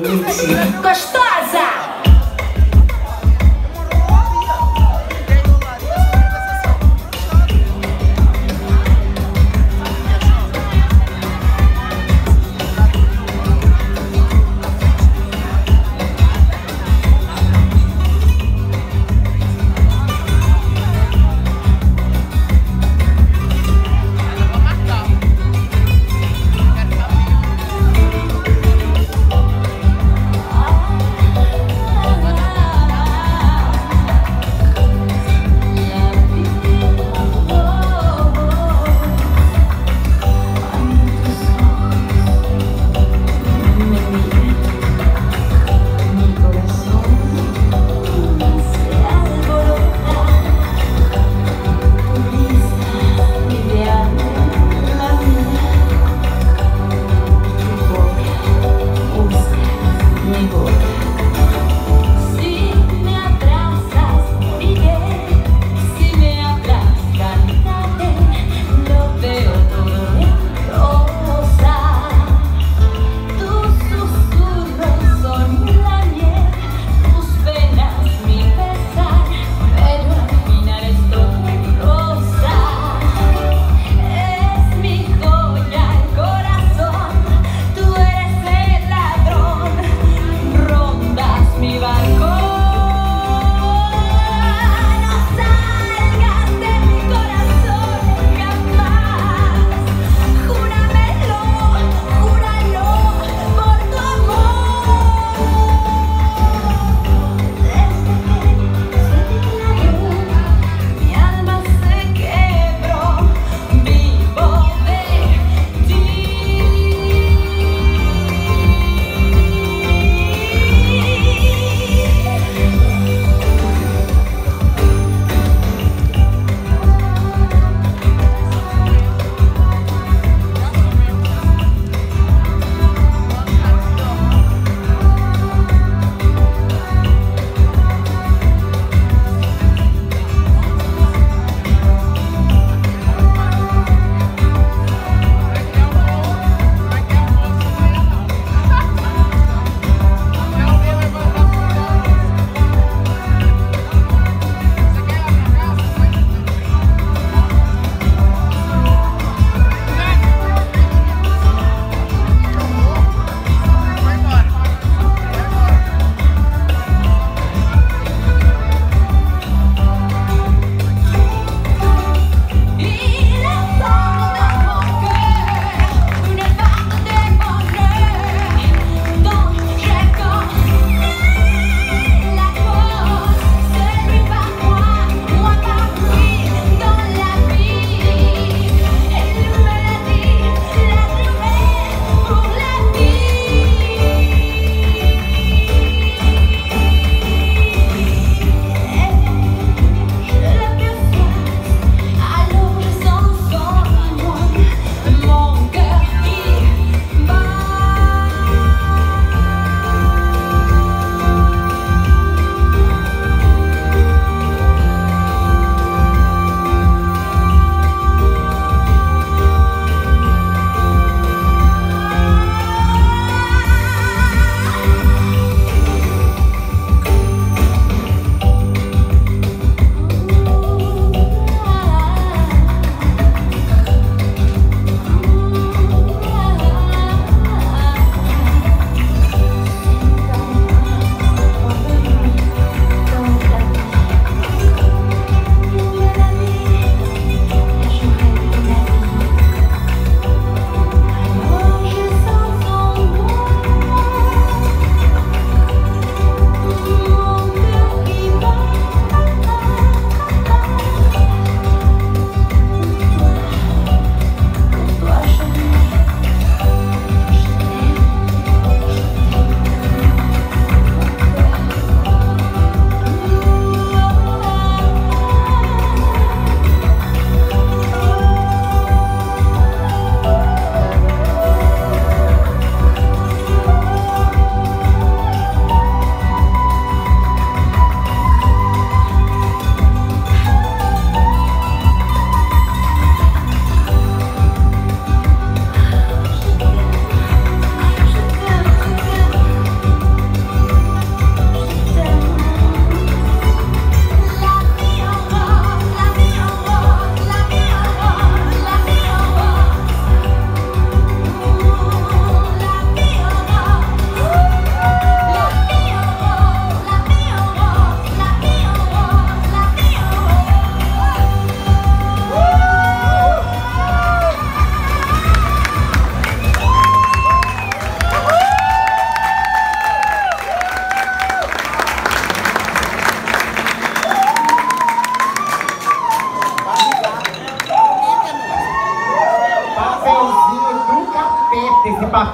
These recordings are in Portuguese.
Gostosa!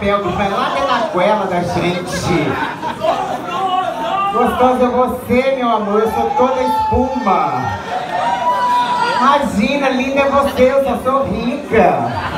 papel que vai lá dentro da goela da gente. Gostoso é você, meu amor, eu sou toda espuma. Imagina, linda é você, eu só sou rica.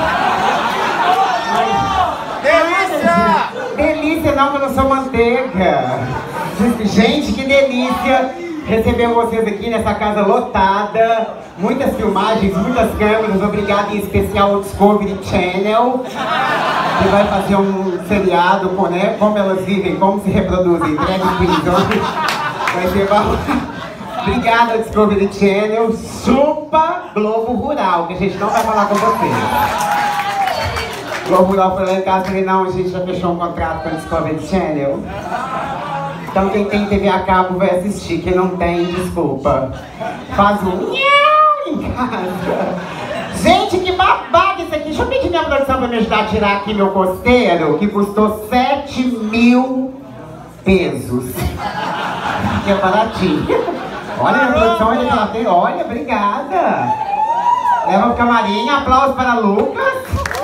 Delícia! Delícia não, que eu não sou manteiga. Gente, que delícia receber vocês aqui nessa casa lotada. Muitas filmagens, muitas câmeras. Obrigado em especial ao Discovery Channel, que vai fazer um seriado com, né, como elas vivem, como se reproduzem. Drag Queens. Vai ser Obrigada, Discovery Channel. Chupa Globo Rural, que a gente não vai falar com vocês. Globo Rural foi lá em casa e falei, não, a gente já fechou um contrato com a Discovery Channel. Então quem tem TV a cabo vai assistir, quem não tem, desculpa. Faz um nhau em casa. Gente, que babado isso aqui. Deixa eu pedir minha produção pra me ajudar a tirar aqui meu costeiro, que custou 7.000 pesos. Que é baratinho. Olha a produção, olha que ela tem. Olha, obrigada. Leva pro camarim, aplausos para Lucas.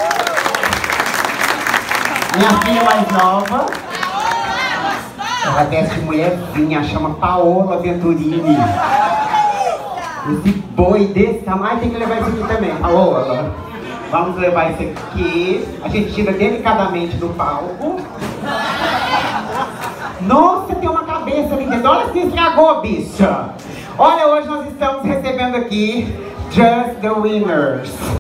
Minha filha mais nova. Ela veste mulherzinha, chama Paola Venturini. Esse boi desse tamanho tem que levar isso aqui também, Paola. Vamos levar isso aqui. A gente tira delicadamente do palco. Nossa, tem uma cabeça ali dentro. Olha se estragou, bicha. Olha, hoje nós estamos recebendo aqui Just the Winners.